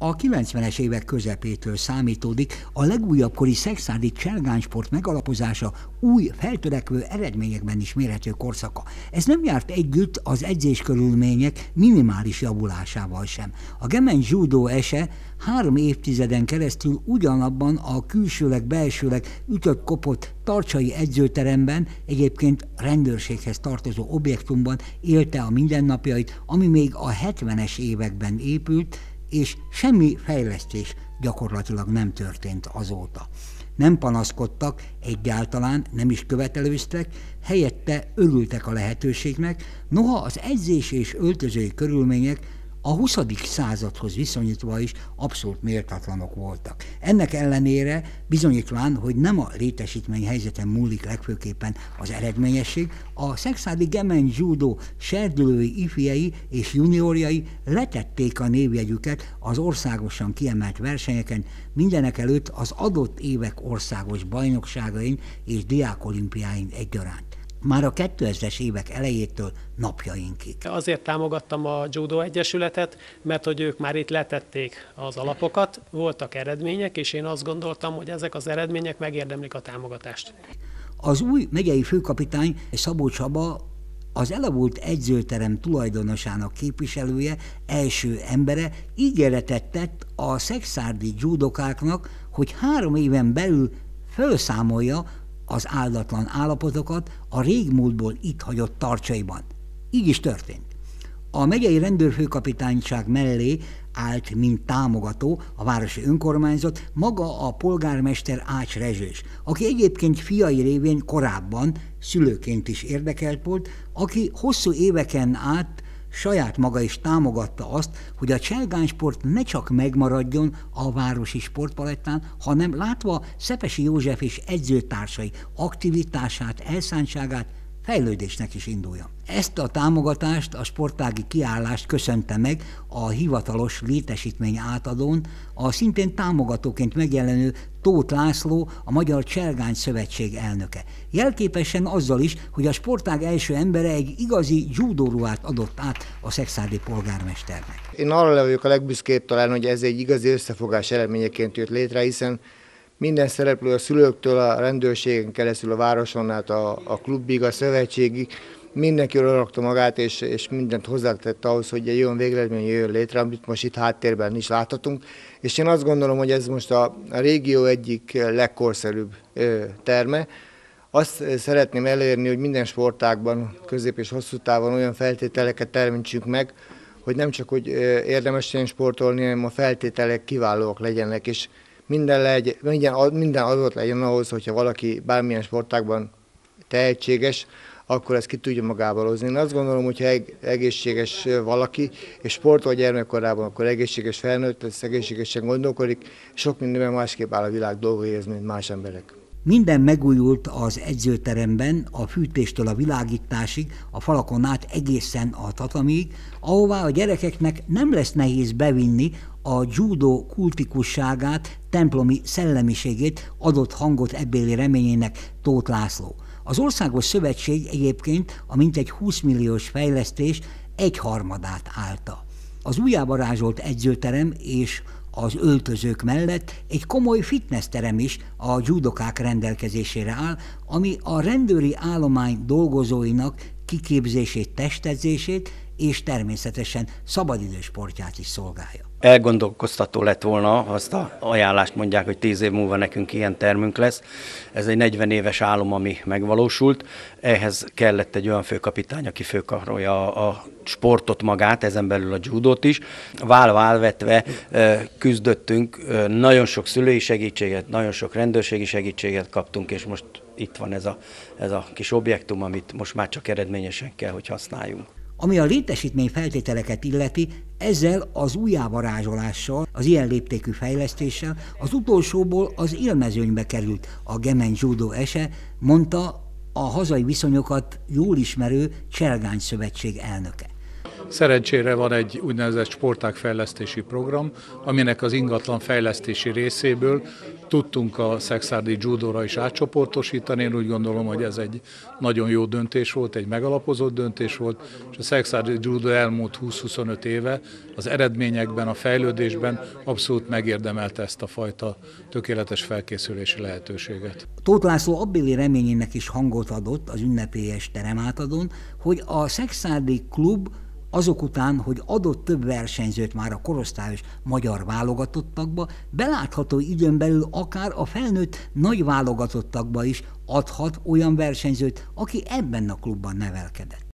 A 90-es évek közepétől számítódik a legújabb kori szekszárdi cselgánysport megalapozása új, feltörekvő eredményekben is mérhető korszaka. Ez nem járt együtt az edzéskörülmények minimális javulásával sem. A Gemen Judo ese 3 évtizeden keresztül ugyanabban a külsőleg-belsőleg ütött-kopott tarcsai edzőteremben, egyébként rendőrséghez tartozó objektumban élte a mindennapjait, ami még a 70-es években épült, és semmi fejlesztés gyakorlatilag nem történt azóta. Nem panaszkodtak, egyáltalán nem is követelőztek, helyette örültek a lehetőségnek, noha az edzés és öltözői körülmények a 20. századhoz viszonyítva is abszolút méltatlanok voltak. Ennek ellenére bizonyítván, hogy nem a létesítmény helyzeten múlik legfőképpen az eredményesség, a szekszárdi Gemen Judo serdülői, ifjai és juniorjai letették a névjegyüket az országosan kiemelt versenyeken, mindenekelőtt az adott évek országos bajnokságain és diákolimpiáin egyaránt. Már a 2000-es évek elejétől napjainkig. Azért támogattam a Judo Egyesületet, mert hogy ők már itt letették az alapokat, voltak eredmények, és én azt gondoltam, hogy ezek az eredmények megérdemlik a támogatást. Az új megyei főkapitány Szabó Csaba, az elavult edzőterem tulajdonosának képviselője, első embere ígéretet tett a szekszárdi judokáknak, hogy 3 éven belül felszámolja az áldatlan állapotokat a régmúltból itt hagyott tarcsaiban. Így is történt. A megyei rendőrfőkapitányság mellé állt, mint támogató a városi önkormányzat, maga a polgármester Ács Rezsős, aki egyébként fiai révén korábban szülőként is érdekelt volt, aki hosszú éveken át saját maga is támogatta azt, hogy a cselgánysport ne csak megmaradjon a városi sportpalettán, hanem látva Szepesi József és edzőtársai aktivitását, elszántságát, fejlődésnek is induljon. Ezt a támogatást, a sportági kiállást köszönte meg a hivatalos létesítmény átadón a szintén támogatóként megjelenő Tóth László, a Magyar Cselgány Szövetség elnöke. Jelképesen azzal is, hogy a sportág első embere egy igazi judóruhát adott át a szekszárdi polgármesternek. Én arra vagyok a legbüszkébb talán, hogy ez egy igazi összefogás eredményeként jött létre, hiszen minden szereplő, a szülőktől, a rendőrségen keresztül, a városon át, a klubig, a szövetségig, mindenki rakta magát, és mindent hozzátett ahhoz, hogy egy olyan végeredmény jöjjön létre, amit most itt háttérben is láthatunk. És én azt gondolom, hogy ez most a régió egyik legkorszerűbb terme. Azt szeretném elérni, hogy minden sportágban, közép és hosszú távon olyan feltételeket teremtsünk meg, hogy nem csak hogy érdemes legyen sportolni, hanem a feltételek kiválóak legyenek, és minden adott legyen ahhoz, hogyha valaki bármilyen sportágban tehetséges, akkor ezt ki tudja magából hozni. Én azt gondolom, hogyha egészséges valaki, és sportol gyermekkorában, akkor egészséges felnőtt, ez egészségesen gondolkodik, sok mindenben másképp áll a világ dolgaihoz, mint más emberek. Minden megújult az edzőteremben, a fűtéstől a világításig, a falakon át egészen a tatamig, ahová a gyerekeknek nem lesz nehéz bevinni a judo kultikusságát, templomi szellemiségét, adott hangot ebbéli reményének Tóth László. Az Országos Szövetség egyébként a mintegy 20 milliós fejlesztés 1/3 állta. Az újjávarázsolt edzőterem és az öltözők mellett egy komoly fitnessterem is a judokák rendelkezésére áll, ami a rendőri állomány dolgozóinak kiképzését, testedzését és természetesen szabadidős sportját is szolgálja. Elgondolkoztató lett volna, azt a ajánlást mondják, hogy 10 év múlva nekünk ilyen termünk lesz. Ez egy 40 éves álom, ami megvalósult. Ehhez kellett egy olyan főkapitány, aki főkarolja a sportot magát, ezen belül a judót is. Válvetve küzdöttünk, nagyon sok szülői segítséget, nagyon sok rendőrségi segítséget kaptunk, és most itt van ez a kis objektum, amit most már csak eredményesen kell, hogy használjunk. Ami a létesítmény feltételeket illeti, ezzel az újjávarázsolással, az ilyen léptékű fejlesztéssel az utolsóból az élmezőnybe került a Gemen Judo ese, mondta a hazai viszonyokat jól ismerő Cselgány Szövetség elnöke. Szerencsére van egy úgynevezett sportágfejlesztési program, aminek az ingatlan fejlesztési részéből tudtunk a szekszárdi judóra is átcsoportosítani. Én úgy gondolom, hogy ez egy nagyon jó döntés volt, egy megalapozott döntés volt, és a szekszárdi judó elmúlt 20-25 éve az eredményekben, a fejlődésben abszolút megérdemelte ezt a fajta tökéletes felkészülési lehetőséget. Tóth László abbéli reményének is hangot adott az ünnepélyes teremátadón, hogy a szekszárdi klub azok után, hogy adott több versenyzőt már a korosztályos magyar válogatottakba, belátható időn belül akár a felnőtt nagy válogatottakba is adhat olyan versenyzőt, aki ebben a klubban nevelkedett.